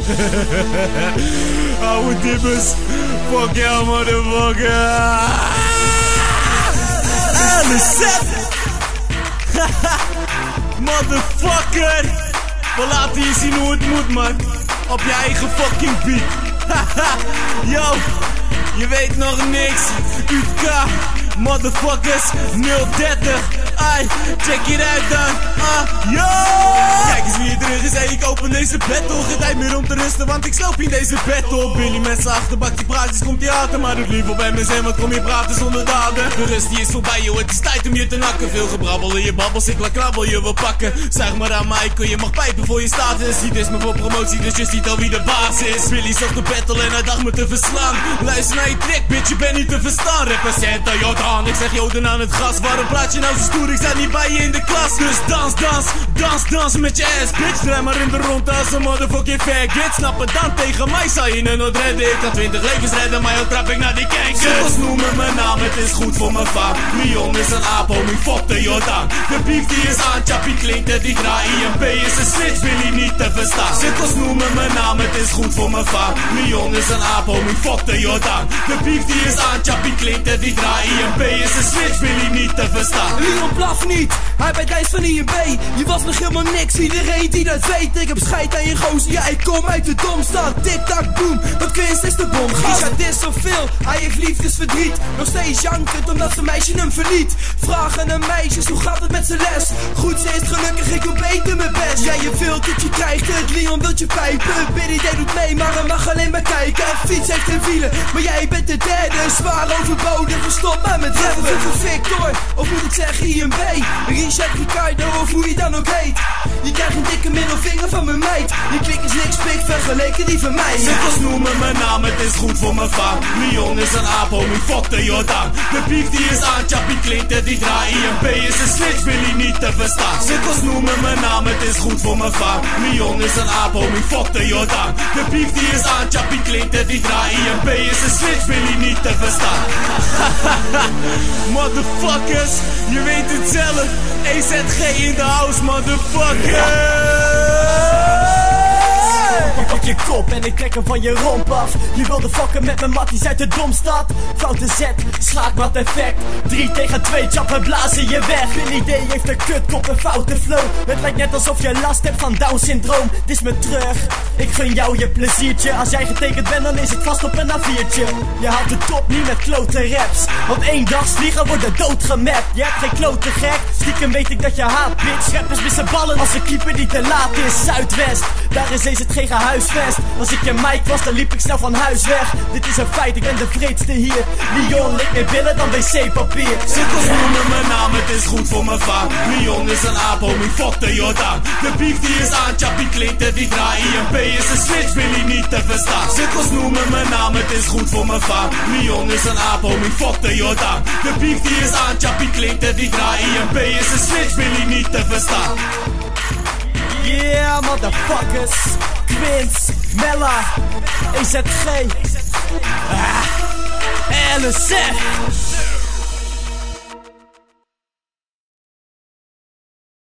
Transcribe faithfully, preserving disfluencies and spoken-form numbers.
Oude dippers. Fuck jou, motherfucker. L-Z. Motherfucker. We laten je zien hoe het moet, man. Op je eigen fucking beat. Yo, je weet nog niks. U K, motherfuckers, nul dertig. Ai, check it uit dan. Ah, yo! Kijk eens wie er terug is, hey, ik open deze battle. Geen tijd meer om te rusten, want ik sloop in deze battle. Billy mensen achterbak, die praatjes komt die achter. Maar doet liever bij me zijn, wat kom je praten zonder daden. De rust die is voorbij, joh, het is tijd om je te nakken. Veel gebrabbel in je babbels, ik laat krabbel je wil pakken. Zeg maar aan mij, kun je mag pijpen voor je status. Ziet is me voor promotie, dus je ziet al wie de baas is. Billy zocht de battle en hij dacht me te verslaan. Luister naar je track, bitch, je bent niet te verstaan. Represent aan Jordan, ik zeg Joden aan het gas. Waarom praat je nou zo stoer? Ik sta niet bij je in de klas. Dus dans, dans, dans, dans met je ass, bitch. Draai maar in de rond als een motherfucking faggot. Snap het dan, tegen mij zou je een nooit redden. Ik kan twintig levens redden, maar ook trap ik naar die kankers. Cirkels noemen mijn naam, het is goed voor mijn faam. Leon is een aap, homie, fuck de Jordaan. De beef die is aan, Chappie klinkt het, die draai. I M P is een switch, wil je niet te verstaan. Cirkels noemen mijn naam, het is goed voor mijn faam. Leon is een aap, homie, fuck de Jordaan. De beef die is aan, Chappie klinkt het, die draai. I M P is een switch, wil je niet te verstaan. Leon blaf niet, hij bij Dijs van I M B. Je was nog helemaal niks, iedereen die dat weet. Ik heb scheid aan je gozer, ja ik kom uit de domstad. Tik tak boom, wat kun je is de bom. Giga dit zoveel, hij heeft liefdesverdriet. Nog steeds jankend omdat zijn meisje hem verliet. Vragen aan meisjes, hoe gaat het met zijn les? Goed, ze is gelukkig, ik doe beter mijn best. Jij je wilt het, je krijgt het, Leon wilt je pijpen. Billy D doet mee, maar hij mag alleen maar kijken. Een fiets heeft geen wielen, maar jij bent de derde. Zwaar overbodig, stop maar met rappen. Victor, of moet ik zeggen I M B? Richard, Ricardo, of hoe je dan ook heet. Je krijgt een dikke middelvinger van mijn meid. Je klik is niks pik, vergeleken die van mij. Cirkels noemen mijn naam, het is goed voor mijn faam. Leon is een aap, homie, fuck de Jordaan. De beef die is aan, Chappie klinkt het, die draai. I M P is een switch, wil je niet te verstaan. Cirkels noemen mijn naam, het is goed voor mijn faam. Leon is een aap, homie, fuck de Jordaan. De beef die is aan, Chappie klinkt het, die draai. I M P is een switch, wil je niet te verstaan. Motherfuckers, je weet het zelf. E Z G in de house, motherfucker. Ik pak je kop en ik trek hem van je romp af. Je wilde fucken met mijn matties uit de domstad. Foute zet, schaakmat effect. drie tegen twee, chappen blazen je weg. Billy D heeft een kutkop, een foute flow. Het lijkt net alsof je last hebt van Down syndroom. Dit is me terug, ik gun jou je pleziertje. Als jij getekend bent dan is het vast op een A viertje. Je haalt de top niet met klote raps. Op één dag vliegen worden doodgemapt. Je hebt geen klote gek, stiekem weet ik dat je haat bitch. Rappers missen ballen als een keeper die te laat is. Zuidwest, daar is E Z G huisvest. Als ik je mic was, dan liep ik snel van huis weg. Dit is een feit, ik ben de vreedste hier. Leon ligt meer billen dan wc-papier. Cirkels noemen mijn naam, het is goed voor mijn faam. Leon is een aap, homie, fuck de Jordaan. De beef die is aan, Chappie klinkt het, die draai. I M P is een switch, wil je niet te verstaan. Cirkels noemen mijn naam, het is goed voor mijn faam. Leon is een aap, homie, fuck de Jordaan. De beef die is aan, Chappie klinkt het, die draai. I M P is een switch, wil je niet te verstaan. Yeah, motherfuckers. Quins, Mella, E Z G, ah, L Z.